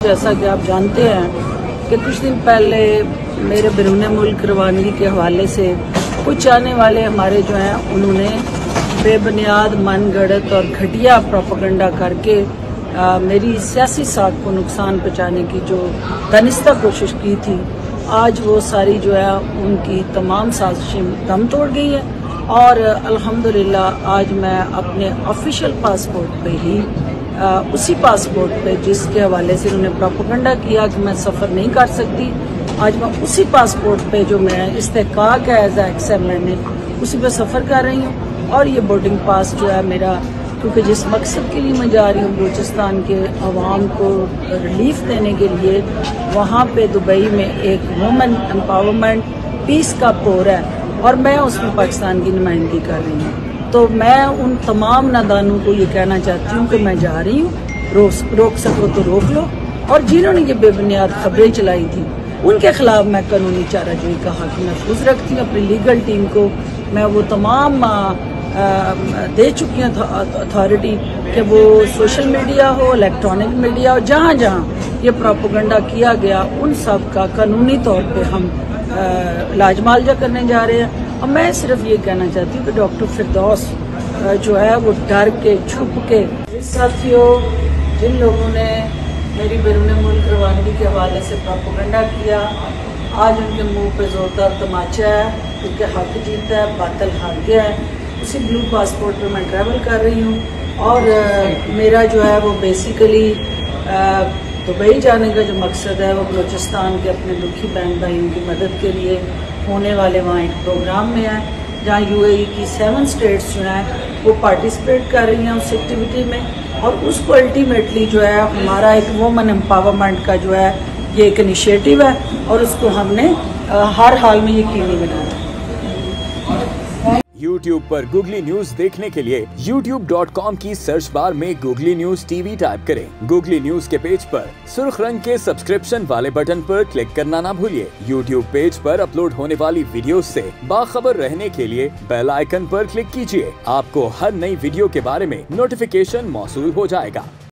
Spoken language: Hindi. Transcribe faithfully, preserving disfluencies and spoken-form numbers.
जैसा कि आप जानते हैं कि कुछ दिन पहले मेरे बैरून मुल्क रवानगी के हवाले से कुछ आने वाले हमारे जो हैं उन्होंने बेबुनियाद मनगढ़ंत और घटिया प्रोपेगेंडा करके आ, मेरी सियासी साख को नुकसान पहुँचाने की जो दानिस्ता कोशिश की थी, आज वो सारी जो है उनकी तमाम साजिशें दम तोड़ गई हैं। और अल्हम्दुलिल्लाह आज मैं अपने ऑफिशियल पासपोर्ट पे ही आ, उसी पासपोर्ट पे जिसके हवाले से उन्होंने प्रोपेगेंडा किया कि मैं सफ़र नहीं कर सकती, आज मैं उसी पासपोर्ट पे जो मैं इस्तेहकाक है एज एक्सेम मैंने उसी पे सफ़र कर रही हूँ। और ये बोर्डिंग पास जो है मेरा, क्योंकि जिस मकसद के लिए मैं जा रही हूँ बलूचिस्तान के अवाम को रिलीफ देने के लिए, वहाँ पे दुबई में एक वुमेन एम्पावरमेंट पीस का कोर है और मैं उसमें पाकिस्तान की नुमाइंदगी कर रही हूँ। तो मैं उन तमाम नादानों को ये कहना चाहती हूँ कि मैं जा रही हूँ, रोक रोक सको तो रोक लो। और जिन्होंने ये बेबुनियाद खबरें चलाई थी उनके खिलाफ मैं कानूनी चाराजोई का हक महफूज रखती हूँ। अपनी लीगल टीम को मैं वो तमाम आ, आ, दे चुकी हूँ अथॉरिटी कि वो सोशल मीडिया हो, इलेक्ट्रॉनिक मीडिया हो, जहाँ जहाँ ये प्रोपेगेंडा किया गया उन सब का कानूनी तौर पे हम लाजमालजा करने जा रहे हैं। और मैं सिर्फ ये कहना चाहती हूँ कि डॉक्टर फिरदौस जो है वो डर के छुप के, साथियों जिन लोगों ने मेरी बैरून मुल्क रवानगी के हवाले से प्रोपेगेंडा किया, आज उनके मुंह पे जोरदार तमाचा है, क्योंकि हक जीता है, बातिल हार गया है। उसी ब्लू पासपोर्ट पे मैं ट्रैवल कर रही हूँ और आ, मेरा जो है वो बेसिकली दुबई जाने का जो मकसद है वो बलूचिस्तान के अपने दुखी बहन भाइयों की मदद के लिए होने वाले वहाँ एक प्रोग्राम में है, जहाँ यूएई की सेवन स्टेट्स जो हैं वो पार्टिसिपेट कर रही हैं उस एक्टिविटी में। और उसको अल्टीमेटली जो है हमारा एक वुमेन एम्पावरमेंट का जो है ये एक इनिशिएटिव है और उसको हमने हर हाल में यकीनी बनाना है। यूट्यूब पर गूगली न्यूज देखने के लिए यूट्यूब डॉट कॉम की सर्च बार में गूगली न्यूज टीवी टाइप करें। गूगली न्यूज के पेज पर सुर्ख रंग के सब्सक्रिप्शन वाले बटन पर क्लिक करना ना भूलिए। यूट्यूब पेज पर अपलोड होने वाली वीडियोस से बाखबर रहने के लिए बेल आइकन पर क्लिक कीजिए। आपको हर नई वीडियो के बारे में नोटिफिकेशन मौसूल हो जाएगा।